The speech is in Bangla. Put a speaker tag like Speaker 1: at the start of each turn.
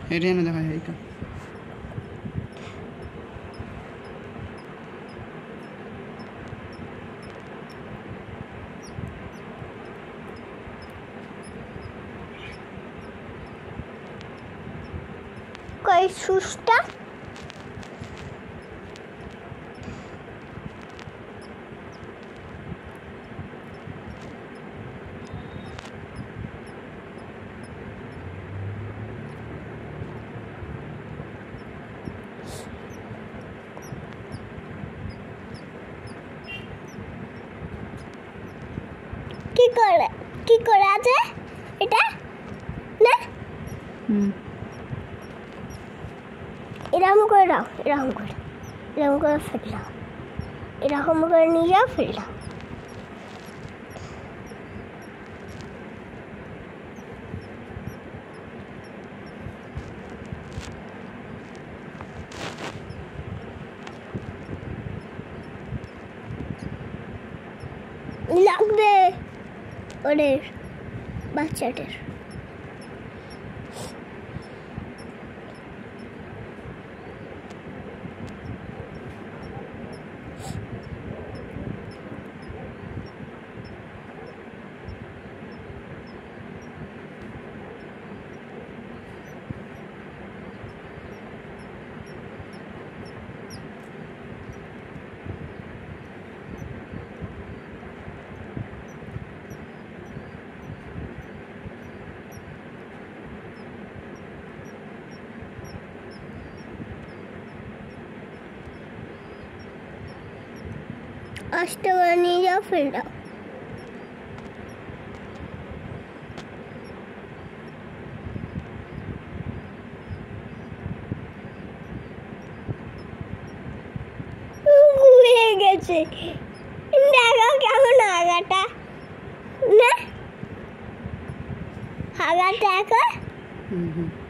Speaker 1: এটা না দেখা যায় এটা
Speaker 2: কই সুস্টা কি করে আছে এটা না এরকম করে দাও এরকম করে ফেললাম এরকম করে নিয়ে যাও ফেললাম লাগবে ওদের বাচ্চাদের আস্তে করে নিয়ে যাও ফেল দাও ঘুরে গেছে দেখো কেমন হাগাটা না হাগা দেখো